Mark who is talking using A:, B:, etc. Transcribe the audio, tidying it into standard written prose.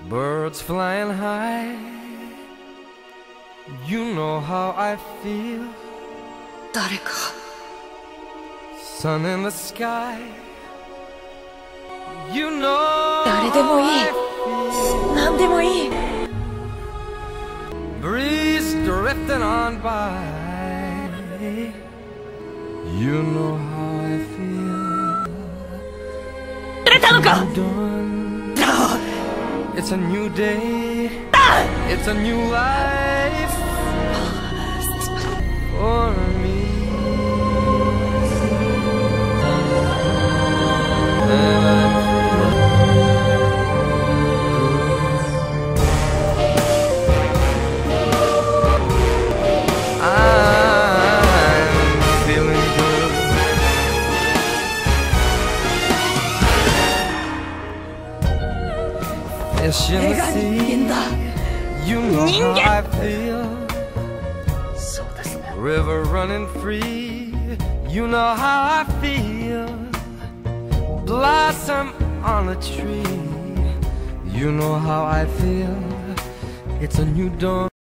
A: birds flying high. You know how I feel.
B: 誰か
A: Sun in the sky. You know
B: 誰でもいい 何でもいい
A: breeze drifting on by. You know how I feel.
B: くれたのか
A: Dawn. It's a new day. It's a new life for me. Fish in the sea, you know how I feel. River running free, you know how I feel. Blossom on a tree, you know how I feel. It's a new dawn.